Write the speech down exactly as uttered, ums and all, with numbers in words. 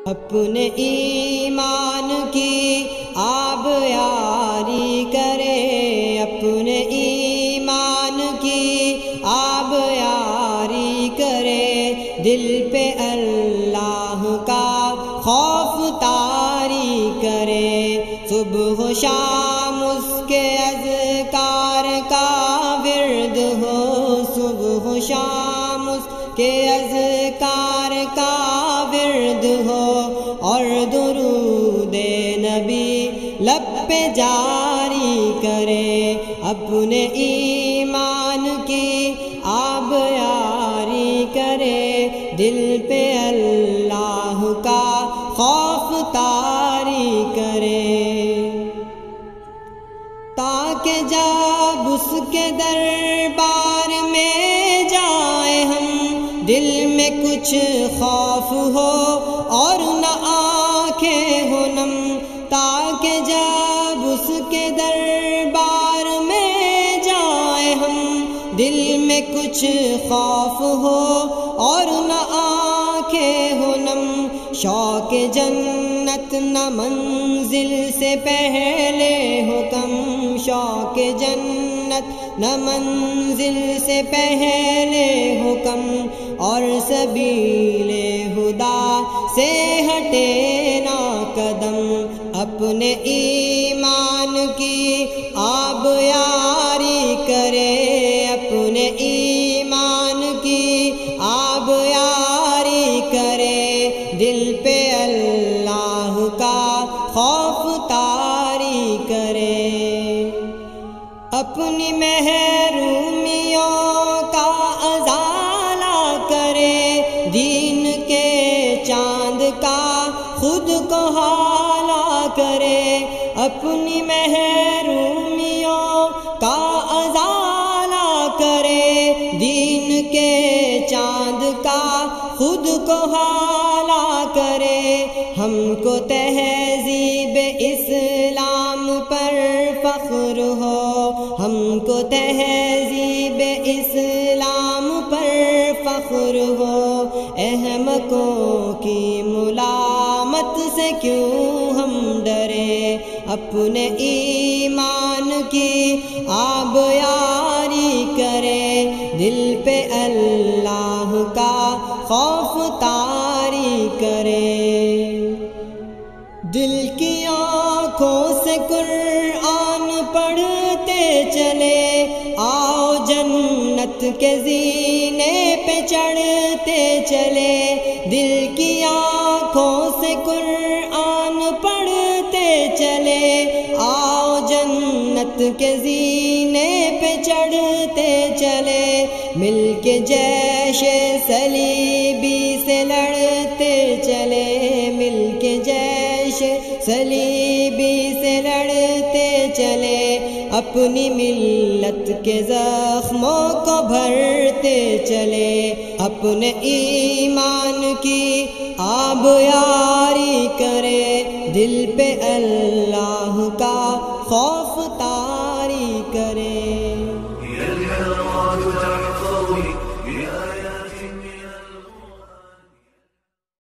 اپنے ایمان کی آب یاری کرے، اپنے ایمان کی آب یاری کرے، دل پہ اللہ کا خوف طاری کرے، صبح و شام اس کے اذکار کا ورد ہو، صبح و شام اس کے اذکار کا ورد ہو، اور درود نبی لب پہ جاری کرے، اپنے ایمان کی آب یاری کرے، دل پہ اللہ کا خوف طاری کرے، تاکہ جب اس کے دربار میں جائیں ہم دل میں کچھ خوف ہو اور نہ آنکھیں ہو نم، تاکہ جب اس کے دربار میں جائیں ہم دل میں کچھ خوف ہو اور نہ آنکھیں ہو نم، شوق جنت نہ منزل سے پہلے ہو کم، شوق جنت نہ منزل سے پہلے ہو کم، اور سبیل ہدا سے ہٹے نہ قدم، اپنے ایمان کی آب یاری کرے، اپنے ایمان کی آب یاری کرے، دل پہ اللہ کا خوف طاری کرے، اپنی محرومیوں کا ازالہ کرے، دین کے چاند کا خود کو حالہ کرے، اپنی محرومیوں کا ازالہ کرے، دین کے چاند کا خود کو حالہ کرے، ہم کو تہذیب اسلام پر فخر ہو، ہم کو تہذیب اسلام پر فخر ہو، احمقوں کی ملامت سے کیوں ہم ڈرے، اپنے ایمان کی آب یاری کرے، دل پہ اللہ کا خوف طاری کرے، دل کی آنکھوں سے قرآن پڑھتے چلے، آؤ جنت کے زینے پہ چڑھتے چلے، دل کی آنکھوں سے قرآن پڑھتے چلے، آؤ جنت کے زینے پہ چڑھتے چلے، مل کے جیش صلیبی سے لڑتے چلے، مل کے جیش صلیبی سے لڑتے چلے، اپنی ملت کے زخموں کو بھرتے چلے، اپنے ایمان کی آب یاری کرے، دل پہ اللہ کا خوف طاری کرے۔